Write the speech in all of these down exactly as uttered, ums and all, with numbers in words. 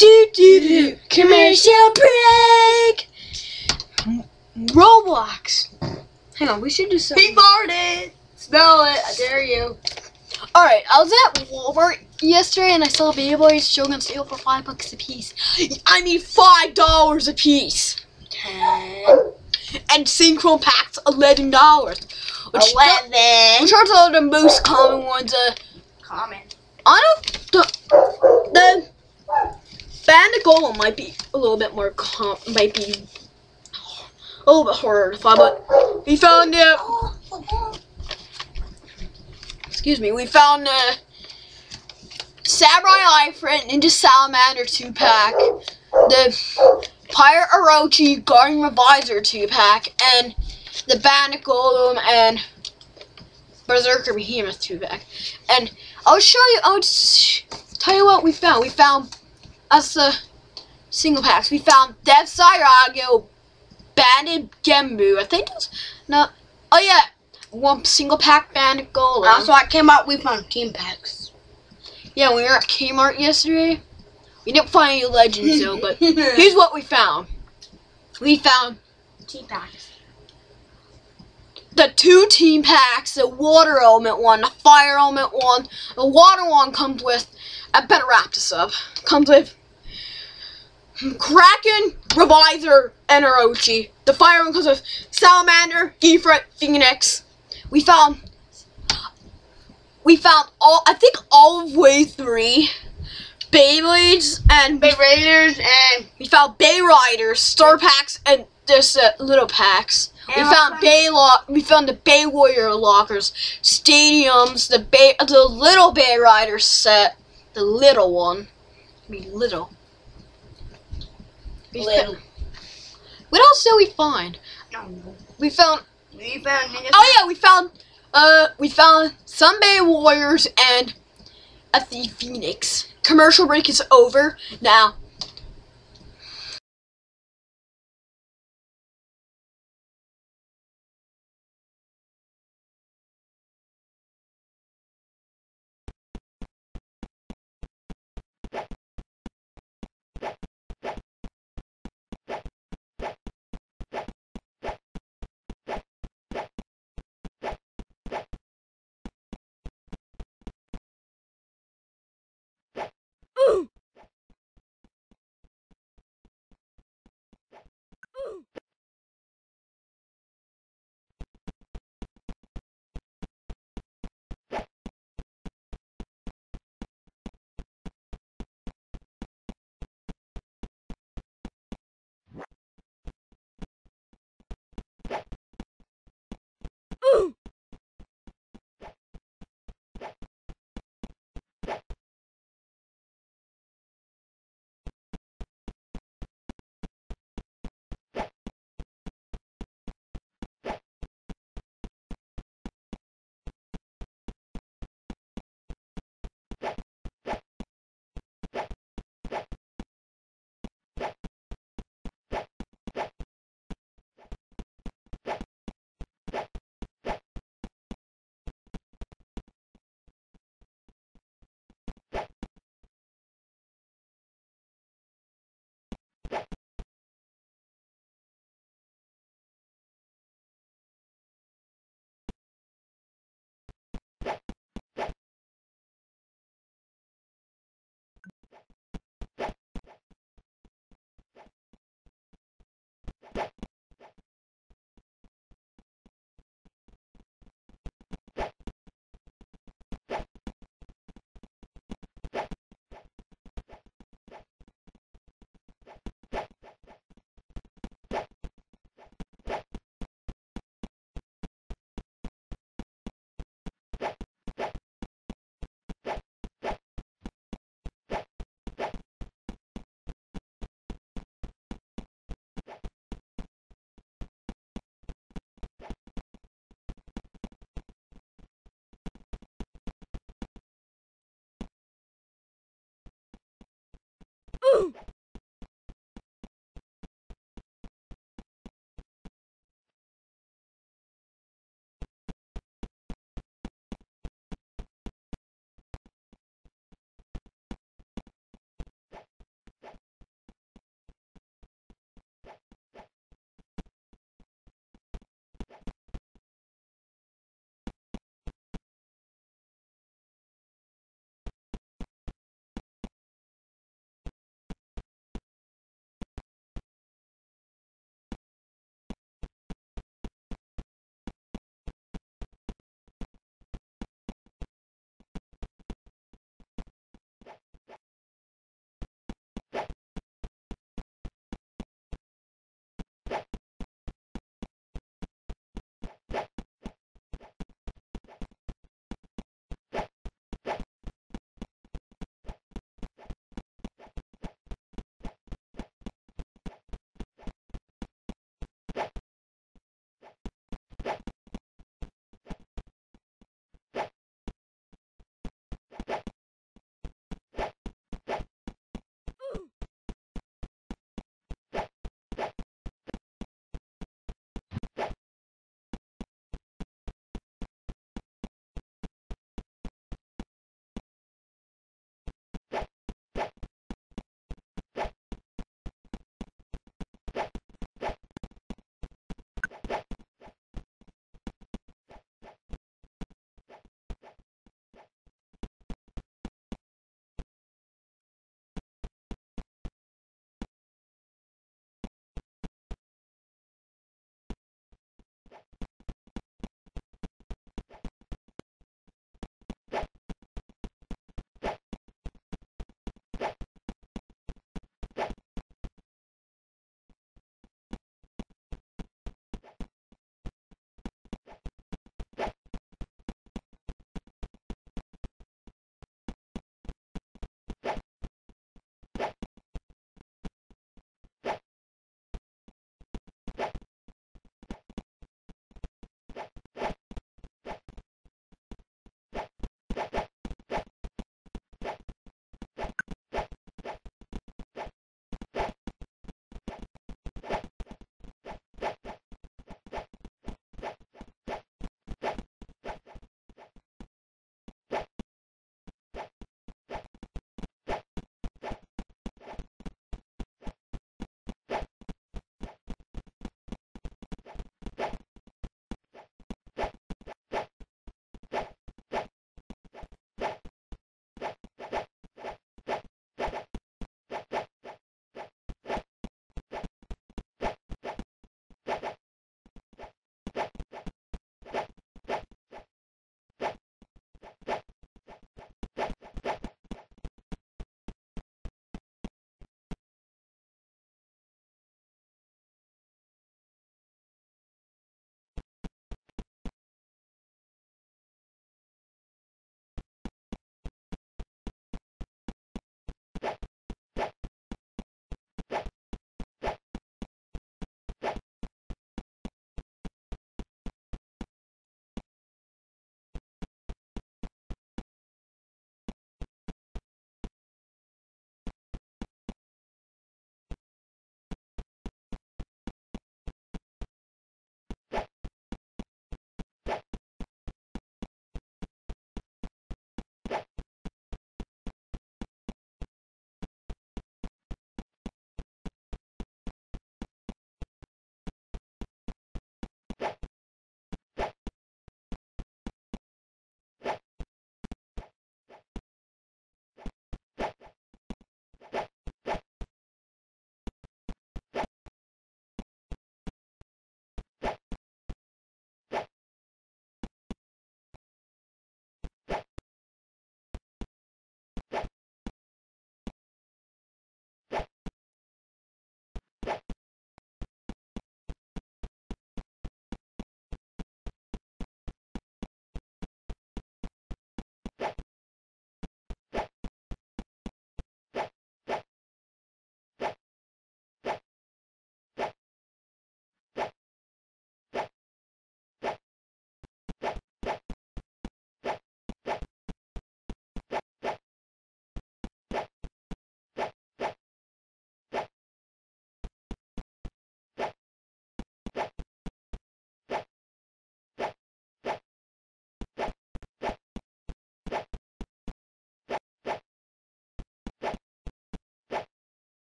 Do do do. Commercial break. Roblox. Hang on, we should do something. He farted. Smell it. I dare you. All right, I was at Walmart yesterday and I saw Beyblades showing on sale for five bucks a piece. I mean, five dollars a piece. Ten. And synchro packs, eleven dollars. Eleven. Which are the most common ones. Uh, Comment. I don't. The, the Bandit Golem might be a little bit more com. Might be a little bit harder to find, but we found it. Excuse me. We found the Samurai Life Ninja Salamander two pack, the Pirate Orochi Guardian Revisor two pack, and the Bandit Golem and Berserker Behemoth two pack. And I'll show you. I'll just tell you what we found. We found as the single packs. We found Death Sairago, Bandit Gembu. I think it was no. Oh yeah, one single pack Bandit Golem. That's why I came out. We found team packs. Yeah, we were at Kmart yesterday. We didn't find any legends though, but here's what we found. We found Team packs. the two team packs, the water element one, the fire element one. The water one comes with, I better wrap this up, comes with Kraken, Revisor, and Orochi. The fire one comes with Salamander, Ifrit, Phoenix. We found, we found all, I think all of wave three. Beyblades and Bay Raiders and we found Bay Riders, Star Packs, and just uh, little packs. We found Bay Lock. We found the Bay Warrior lockers, stadiums, the Bay, the little Bay Rider set, the little one. I mean little. We Little. found- what else did we find? no, no. We found. We found. Oh yeah, we found. Uh, we found some Bay Warriors and a Thief Phoenix. Commercial break is over now.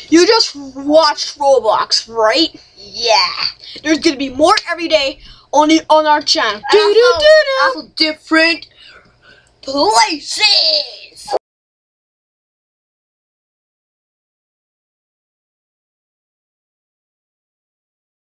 You just watched Roblox, right? Yeah. There's gonna be more every day on the, on our channel. Also, also different places.